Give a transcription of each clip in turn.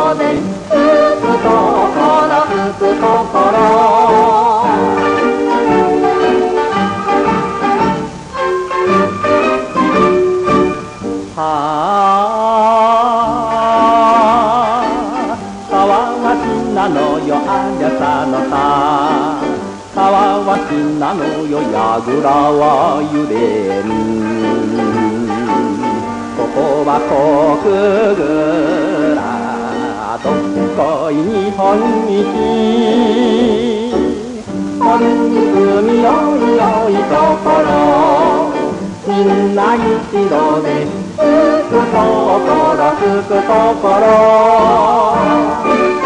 ろでつくところつくところ川はなのよありゃさのさ川はなのよやぐらは揺れるここはこくぐらどっこい日本一本海よいよいところみんな一度でつくところつくところ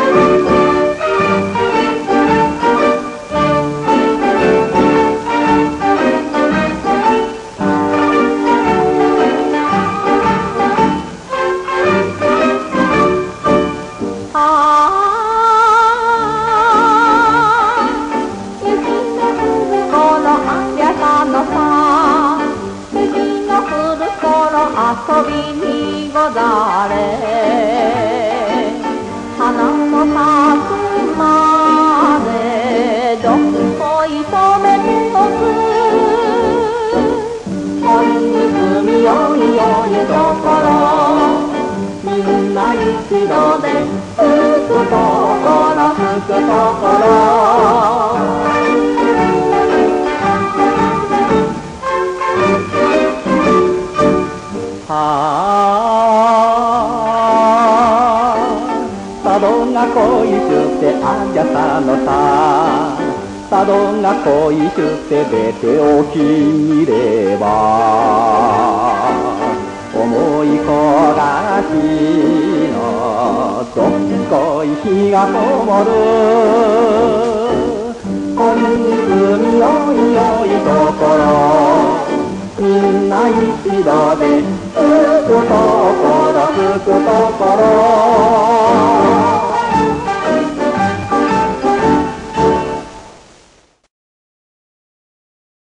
遊びにござれ花の咲くまでどっこいとめておく本に住みよいよいところみんな一度でつくところつくところ佐渡が恋しゅってありゃさのさ佐渡が恋しゅって出ておきみれば思い焦がしのどっこい日が灯る本に住みよいよいところみんな一度でつくところつくところ